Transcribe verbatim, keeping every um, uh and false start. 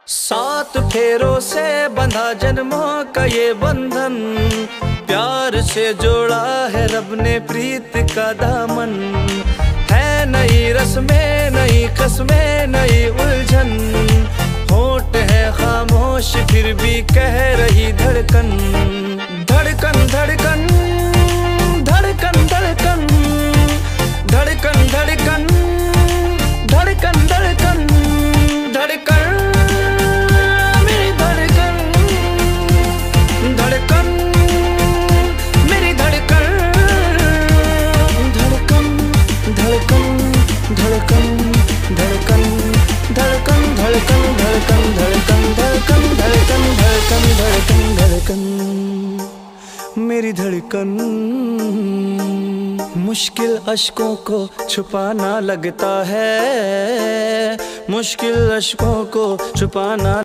सात फेरों से बंधा जन्मों का ये बंधन, प्यार से जोड़ा है रब ने प्रीत का दामन। है नई रस्में नई कस्में नई उलझन, होंठ है खामोश फिर भी कह रही धड़कन। धड़कन धड़कन धड़कन धड़कन धड़कन धड़कन धड़कन धड़कन धड़कन मेरी धड़कन धड़कन मेरी धड़कन धड़कन धड़कन धड़कन धड़कन धड़कन धड़कन धड़कन धड़कन धड़कन धड़कन धड़कन धड़कन धड़कन मेरी धड़कन। मुश्किल अश्कों को छुपाना लगता है, मुश्किल अश्कों को छुपाना